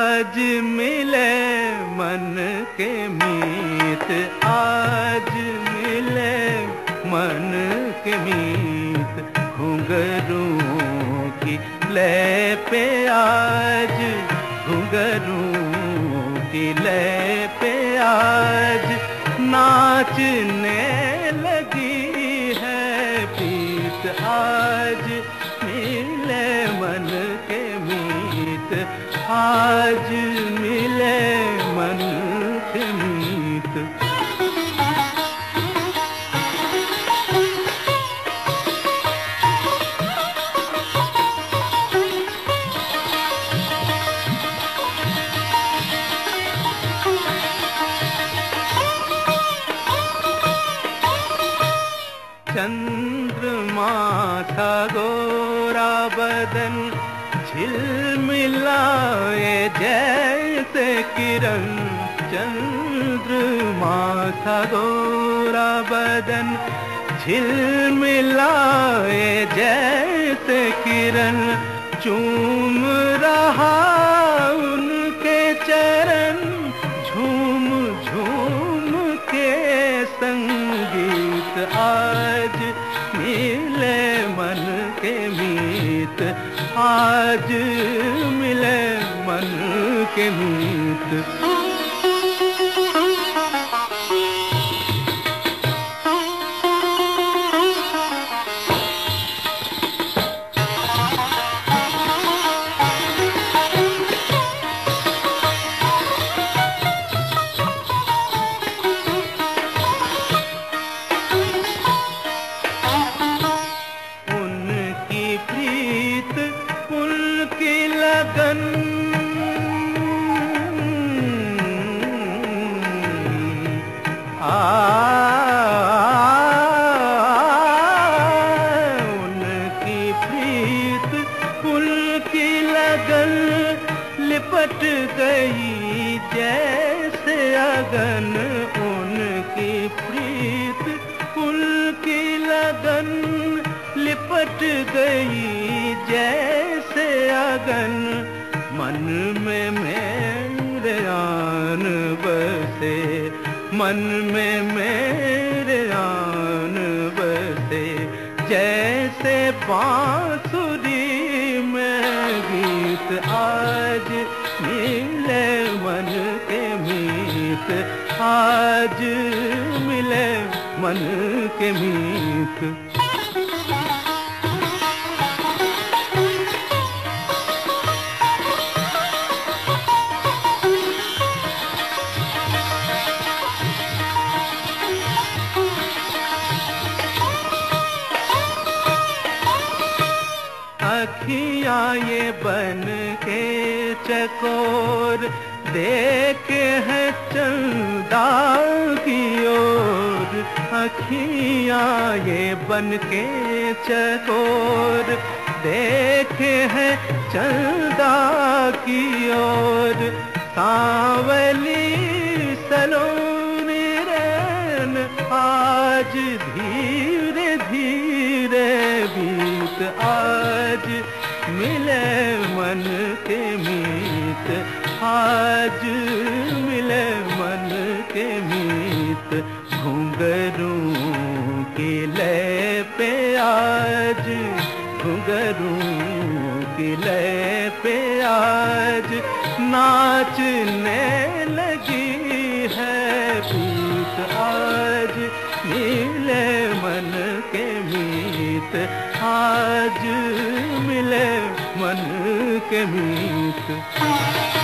आज मिले मन के मीत, आज मिले मन के मीत। घुंघरूं की लय पे आज, घुंघरूं की लय पे आज नाचने लगी है प्रीत। आज मिले मन के मीत, आज मिले मन के मीत। चंद्रमा था गोरा बदन, झिलमिलाए जैसे किरण। चंद्रमा था गोरा बदन, झिलमिलाए जैसे किरण। चूम रहा उनके चरण, झूम झूम के संगीत। आज मिले मन के मीत, आज मिले मन के मीत। उनकी प्रीत फूल की लगन, लिपट गई जैसे अगन। उनकी प्रीत फूल की लगन, लिपट गई जैसे अगन। मन में मेरे आन बसे, मन में मेरे आन बसे। जैसे बांसुरी में गीत, आज मिले मन के मीत, आज मिले मन के मीत। अखियाँ ये बन के चकोर, देखे हैं चंदा की ओर। अखियाँ ये बन के चकोर, देखे हैं चंदा की ओर। सांवली सलोनी रैन, आज धीरे धीरे बीत। आज मिले मन के मीत, आज मिले मन के मीत। घुंघरूं की लय पे आज, घुंघरूं की लय पे आज नाचने लगी है प्रीत। आज मिले मन के मीत, आज मिले मन के मीत।